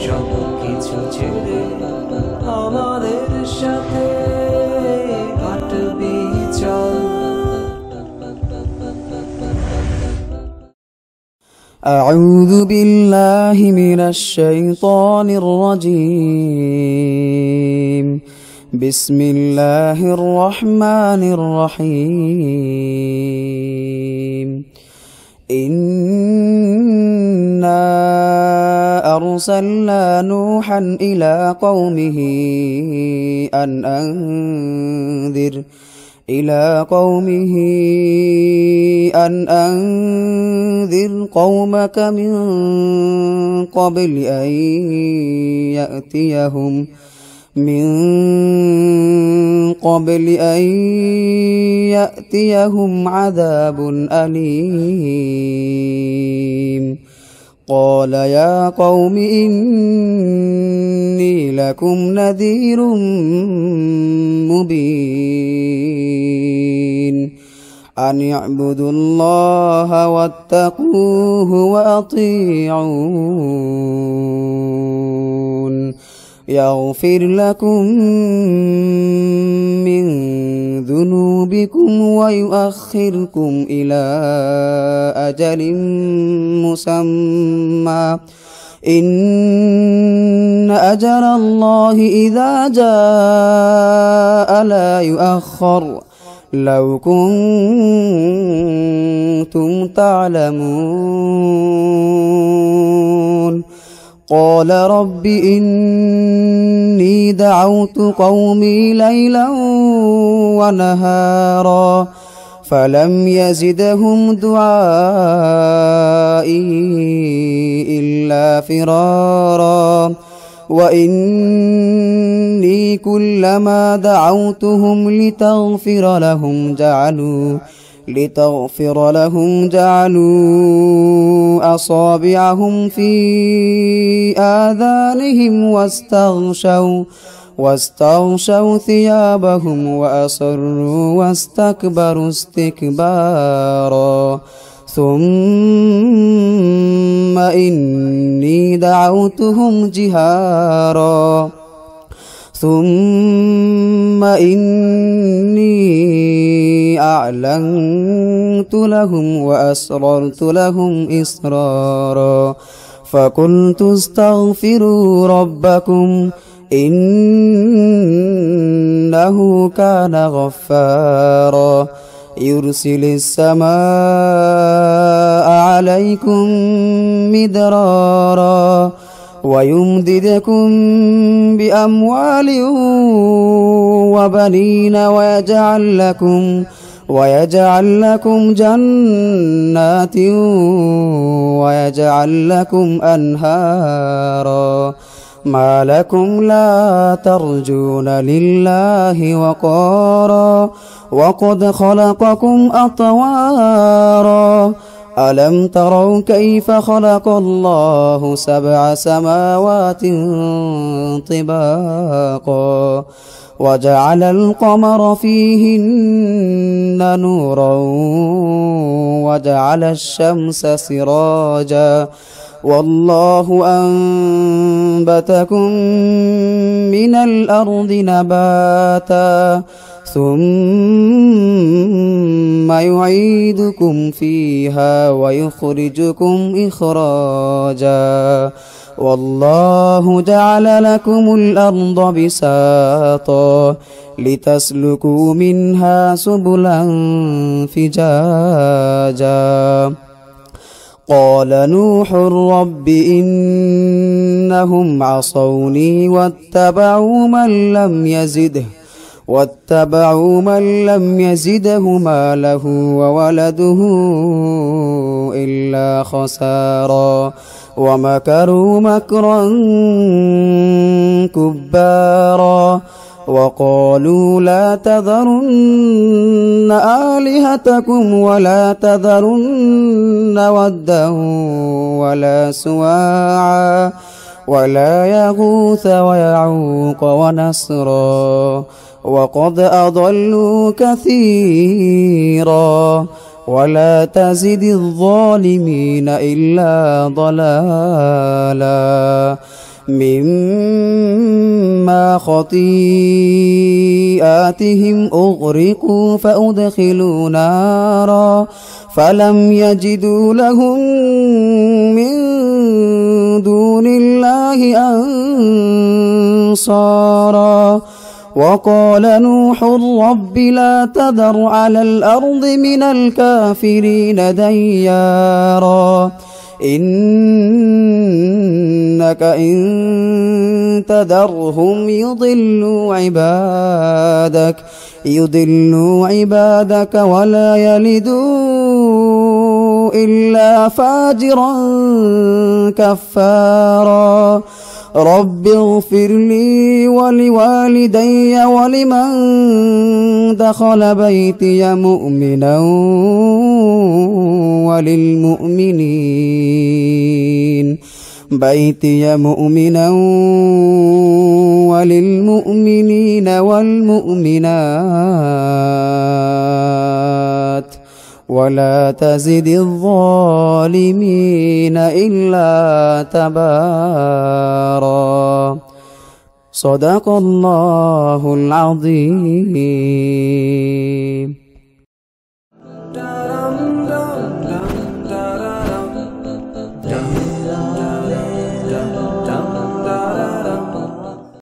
সব কিছু ছেড়ে আমাদের সাথে হাঁটবি চল। أعوذ بالله من الشيطان الرجيم. بسم الله الرحمن الرحيم. إنا أرسلنا نوحا إلى قومه أن أنذر قومك من قبل أن يأتيهم عذاب أليم. قال يا قوم إني لكم نذير مبين أن اعبدوا الله واتقوه وأطيعون يغفر لكم من ذنوبكم ويؤخركم إلى أجل مسمى إن أجل الله إذا جاء لا يؤخر لو كنتم تعلمون. قال رب إني دعوت قومي ليلا ونهارا فلم يزدهم دعائي إلا فرارا وإني كلما دعوتهم لتغفر لهم جعلوا أصابعهم في آذانهم واستغشوا ثيابهم وأصروا واستكبروا استكبارا. ثم إني دعوتهم جهارا ثم إني أعلنت لهم وأسررت لهم إسرارا فقلت استغفروا ربكم إنه كان غفارا يرسل السماء عليكم مدرارا ويمددكم بأموال وبنين ويجعل لكم جنات ويجعل لكم أنهارا. ما لكم لا ترجون لله وقارا وقد خلقكم أطوارا. ألم تروا كيف خلق الله 7 سماوات طباقا وجعل القمر فيهن نورا وجعل الشمس سراجا والله أنبتكم من الأرض نباتا ثم يعيدكم فيها ويخرجكم إخراجا والله جعل لكم الأرض بساطا لتسلكوا منها سبلا فجاجا. قال نوح رب إنهم عصوني واتبعوا من لم يزده ماله وولده إلا خسارا ومكروا مكرا كبارا وقالوا لا تذرن آلهتكم ولا تذرن ودا ولا سواعا ولا يغوث ويعوق ونسرا وقد أضلوا كثيرا ولا تزد الظالمين إلا ضلالا. مما خطيئاتهم أغرقوا فأدخلوا نارا فلم يجدوا لهم من دون الله أنصارا وقال نوح رب لا تذر على الأرض من الكافرين ديارا إنك إن تذرهم يضلوا عبادك ولا يلدوا إلا فاجرا كفارا رب اغفر لي ولوالدي ولمن دخل بيتي مؤمنا وللمؤمنين والمؤمنات ولا تزد الظالمين إلا تبارا صدق الله العظيم.